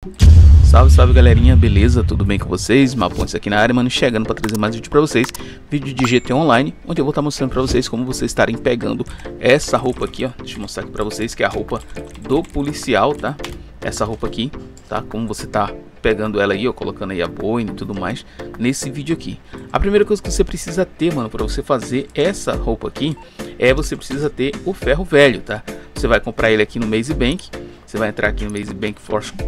Salve, salve galerinha, beleza? Tudo bem com vocês? Mapontes aqui na área, mano, chegando para trazer mais vídeo para vocês. Vídeo de GTA Online, onde eu vou estar mostrando para vocês como vocês estarem pegando essa roupa aqui, ó. Deixa eu mostrar aqui para vocês, que é a roupa do policial, tá? Essa roupa aqui, tá? Como você tá pegando ela aí, ó, colocando aí a boina e tudo mais nesse vídeo aqui. A primeira coisa que você precisa ter, mano, para você fazer essa roupa aqui, você precisa ter o ferro velho, tá? Você vai comprar ele aqui no Maze Bank. Você vai entrar aqui no Maze Bank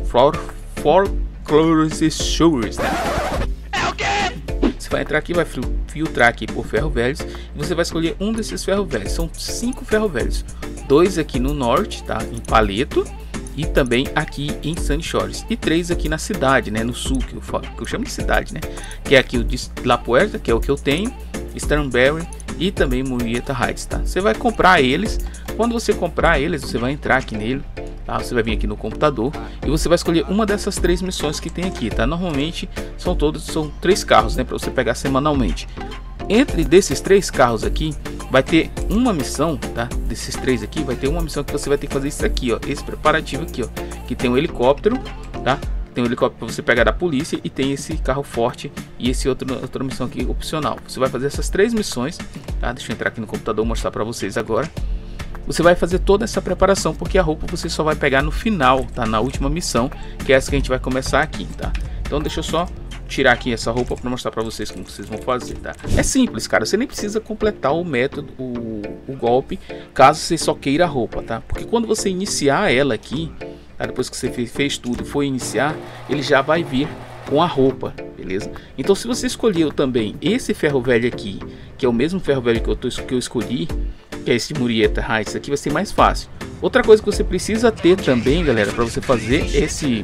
Foreclosure Showers, né? É o quê? Você vai entrar aqui, vai filtrar aqui por ferro velhos e você vai escolher um desses ferro velhos. São 5 ferro velhos, 2 aqui no norte, tá? Em Paleto, e também aqui em Sandy Shores, e 3 aqui na cidade, né? No sul, que eu chamo de cidade, né? Que é aqui o de La Puerta, que é o que eu tenho, Strawberry e também Murrieta Heights, tá? Você vai comprar eles. Quando você comprar eles, você vai entrar aqui nele. Tá, você vai vir aqui no computador e você vai escolher uma dessas 3 missões que tem aqui, tá? Normalmente são 3 carros, né, para você pegar semanalmente. Entre desses 3 carros aqui vai ter uma missão, tá? Desses 3 aqui vai ter uma missão que você vai ter que fazer isso aqui, ó, esse preparativo aqui, ó, que tem um helicóptero, tá? Tem um helicóptero para você pegar da polícia e tem esse carro forte e esse outra missão aqui opcional. Você vai fazer essas 3 missões, tá? Deixa eu entrar aqui no computador e mostrar para vocês agora. Você vai fazer toda essa preparação, porque a roupa você só vai pegar no final, tá? Na última missão, que é essa que a gente vai começar aqui, tá? Então deixa eu só tirar aqui essa roupa para mostrar para vocês como vocês vão fazer, tá? É simples, cara. Você nem precisa completar o método, o golpe, caso você só queira a roupa, tá? Porque quando você iniciar ela aqui, tá? Depois que você fez tudo e for iniciar, ele já vai vir com a roupa, beleza? Então se você escolheu também esse ferro velho aqui, que é o mesmo ferro velho que eu escolhi, que é esse Murrieta Heights aqui, vai ser mais fácil. Outra coisa que você precisa ter também, galera, para você fazer esse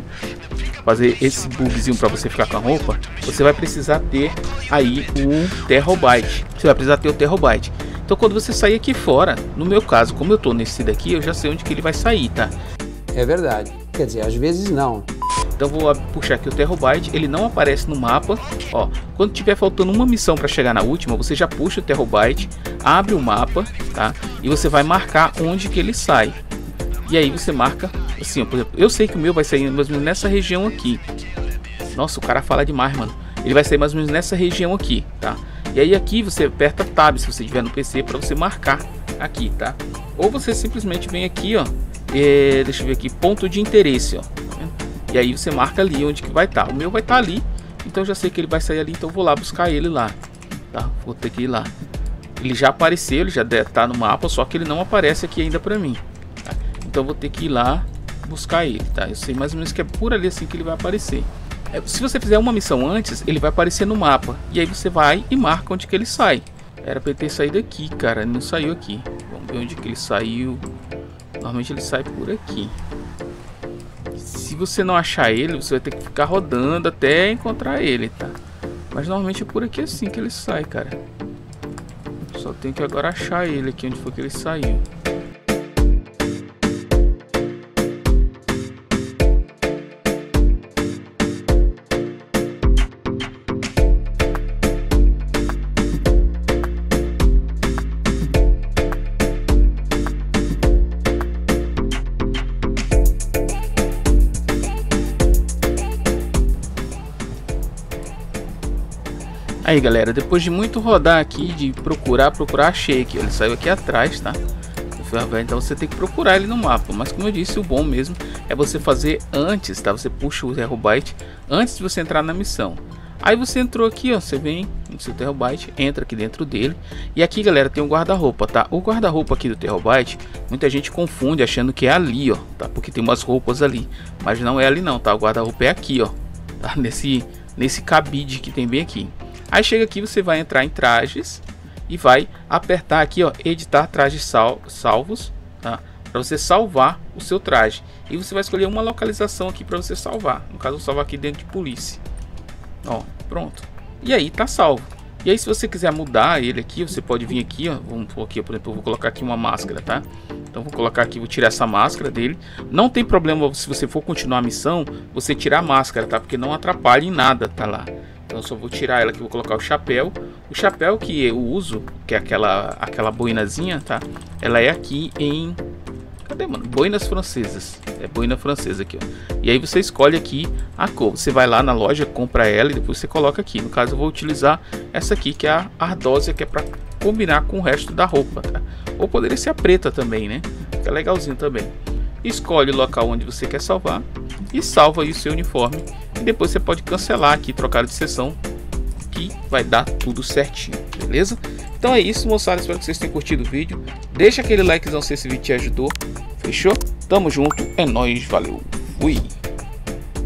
bugzinho para você ficar com a roupa, você vai precisar ter aí o Terrorbyte. Você vai precisar ter o Terrorbyte. Então quando você sair aqui fora, no meu caso, como eu tô nesse daqui, eu já sei onde que ele vai sair, tá? É verdade. Quer dizer, às vezes não. Então vou puxar aqui o Terrorbyte, ele não aparece no mapa, ó. Quando tiver faltando uma missão para chegar na última, você já puxa o Terrorbyte, abre o mapa, tá? E você vai marcar onde que ele sai. E aí você marca assim, ó, por exemplo, eu sei que o meu vai sair mais ou menos nessa região aqui. Nossa, o cara fala demais, mano. Ele vai sair mais ou menos nessa região aqui, tá? E aí aqui você aperta Tab se você tiver no PC para você marcar aqui, tá? Ou você simplesmente vem aqui, ó, deixa eu ver aqui, ponto de interesse, ó. E aí você marca ali onde que vai estar. O meu vai estar ali, então eu já sei que ele vai sair ali, então eu vou lá buscar ele lá, tá? Vou ter que ir lá. Ele já apareceu, ele já deve estar no mapa, só que ele não aparece aqui ainda pra mim, tá? Então eu vou ter que ir lá buscar ele, tá? Eu sei mais ou menos que é por ali assim que ele vai aparecer. Se você fizer uma missão antes, ele vai aparecer no mapa. E aí você vai e marca onde que ele sai. Era pra ele ter saído aqui, cara, ele não saiu aqui. Vamos ver onde que ele saiu. Normalmente ele sai por aqui. Se você não achar ele, você vai ter que ficar rodando até encontrar ele, tá? Mas normalmente é por aqui assim que ele sai, cara. Só tenho que agora achar ele aqui, onde foi que ele saiu. Aí galera, depois de muito rodar aqui, de procurar, achei aqui, ele saiu aqui atrás, tá? Então você tem que procurar ele no mapa, mas como eu disse, o bom mesmo é você fazer antes, tá? Você puxa o Terrorbyte antes de você entrar na missão. Aí você entrou aqui, ó, você vem no seu Terrorbyte, entra aqui dentro dele. E aqui galera, tem um guarda-roupa, tá? O guarda-roupa aqui do Terrorbyte, muita gente confunde achando que é ali, ó, tá? Porque tem umas roupas ali, mas não é ali não, tá? O guarda-roupa é aqui, ó, tá? Nesse cabide que tem bem aqui. Aí chega aqui, você vai entrar em trajes e vai apertar aqui, ó, editar trajes salvos, tá? Para você salvar o seu traje. E você vai escolher uma localização aqui para você salvar. No caso, eu vou salvar aqui dentro de polícia. Ó, pronto. E aí tá salvo. E aí se você quiser mudar ele aqui, você pode vir aqui, ó. Vamos pôr aqui, por exemplo, eu vou colocar aqui uma máscara, tá? Então vou colocar aqui, vou tirar essa máscara dele. Não tem problema se você for continuar a missão, você tirar a máscara, tá? Porque não atrapalha em nada, tá lá. Então eu só vou tirar ela aqui, vou colocar o chapéu. O chapéu que eu uso, que é aquela boinazinha, tá? Ela é aqui em... Cadê, mano? Boinas francesas. É boina francesa aqui, ó. E aí você escolhe aqui a cor. Você vai lá na loja, compra ela e depois você coloca aqui. No caso eu vou utilizar essa aqui, que é a ardósia, que é para combinar com o resto da roupa, tá? Ou poderia ser a preta também, né? Fica legalzinho também. Escolhe o local onde você quer salvar e salva aí o seu uniforme. E depois você pode cancelar aqui, trocar de seção, que vai dar tudo certinho, beleza? Então é isso, moçada, espero que vocês tenham curtido o vídeo. Deixa aquele likezão se esse vídeo te ajudou. Fechou? Tamo junto, é nóis, valeu, fui!